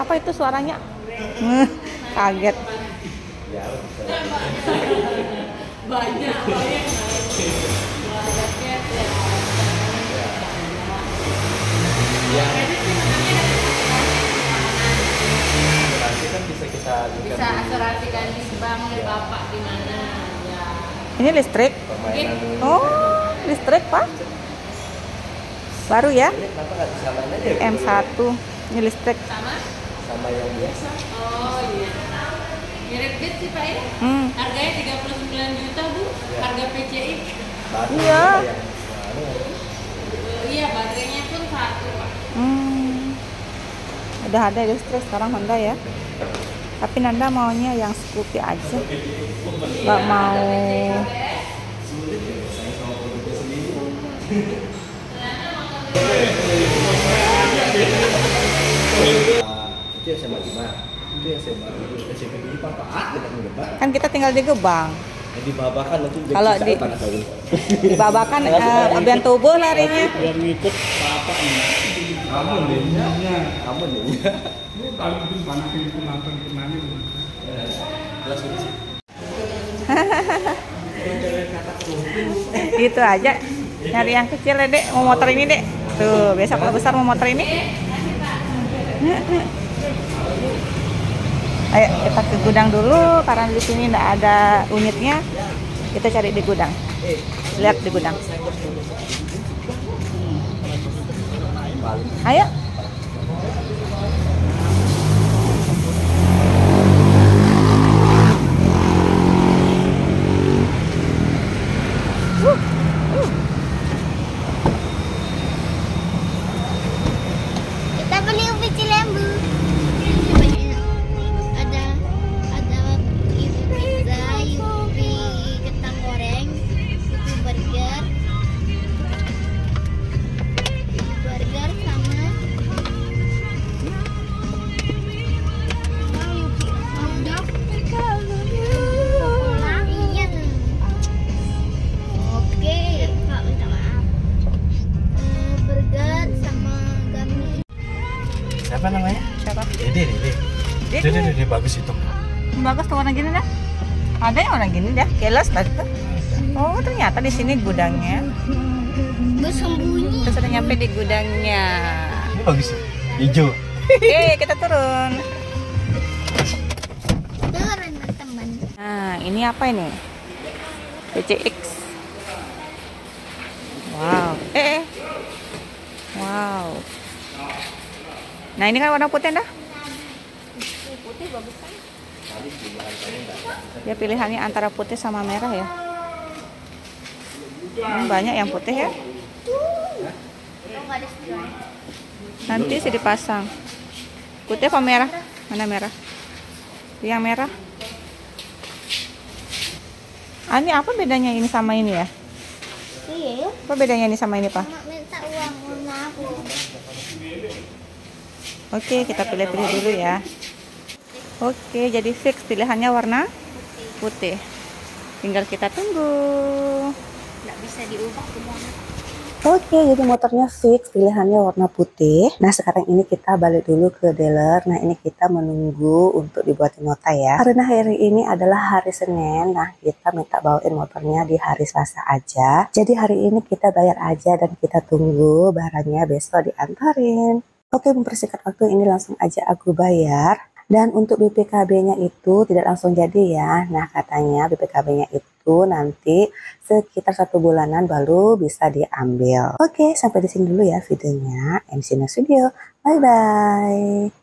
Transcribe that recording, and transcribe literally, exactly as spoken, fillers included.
Apa itu suaranya? Kaget. Banyak, banyak. Nanti kan bisa kita bisa asuransikan di bank di bapak di mana ya. Ini listrik. permainan. Oh, listrik Pak. Baru ya? Kenapa nggak disamain aja? M satu. Ini listrik. Sama? Sama yang biasa. Oh iya. Mirip bit sih Pak ya? Hmm. Harganya tiga puluh sembilan juta Bu. Harga P C I. Baru Iya. yang baru. Uh, iya baterainya pun satu Pak. Hmm. Udah ada listrik sekarang Honda ya. Tapi Nanda maunya yang Scoopy aja. Nggak mau. Itu yang S M A lima, itu yang S M A S M P tujuh Pak, Kan kita tinggal di Gebang. yang dibabakan nanti Kalau di di Babakan eh, abian tubuh larinya. Biar ngikut bapak nih. kamu nih, kamu nih. Lu kalau bikin panasin penonton penani. Jelas ini sih. Gitu aja. Nyari yang kecil ya Dek, mau motor ini Dek. Tuh, biasa kalau besar mau motor ini. Ayo kita ke gudang dulu karena di sini nggak ada unitnya. Kita cari di gudang. Lihat di gudang. Ayo. Uh, uh. Kita beli ubi cilembu. Ada ada ubi pizza, ubi kentang goreng, ubi burger, ubi burger sama sama ubi hotdog. Lion. Oke, Pak minta maaf. Eh, burger sama gummy. Siapa namanya? Siapa? Dede, Dede. Dede. Dede, Dede bagus itu. Bagus tuh warna gini dah. Ada yang warna gini dah, kelas tadi tuh. Oh ternyata di sini gudangnya. Bersembunyi. Kita sudah nyampe di gudangnya. Ini bagus ya. Hijau. Oke kita turun. Turun teman. Nah ini apa ini? P C X. Wow. Eh. eh. Wow. Nah ini kan warna putih dah. Putih bagus kan? Ya pilihannya antara putih sama merah ya. Hmm, banyak yang putih ya. Oh, nggak ada stripe. Nanti sih dipasang. Putih apa merah? Mana merah? Yang merah. Ah, ini apa bedanya ini sama ini ya? Iya, Apa bedanya ini sama ini Pak? Mak minta uang warna aku. Oke, kita pilih-pilih dulu ya. Oke, jadi fix pilihannya warna putih. Tinggal kita tunggu. Nggak bisa diubah semuanya. Oke, jadi motornya fix pilihannya warna putih. Nah, sekarang ini kita balik dulu ke dealer. Nah, ini kita menunggu untuk dibuatin nota ya. Karena hari ini adalah hari Senin. Nah, kita minta bawain motornya di hari Selasa aja. Jadi hari ini kita bayar aja dan kita tunggu barangnya besok diantarin. Oke, mempersingkat waktu ini langsung aja aku bayar. Dan untuk B P K B-nya itu tidak langsung jadi ya. Nah, katanya B P K B-nya itu nanti sekitar satu bulanan baru bisa diambil. Oke, sampai di sini dulu ya videonya. M C Next Video. Bye-bye.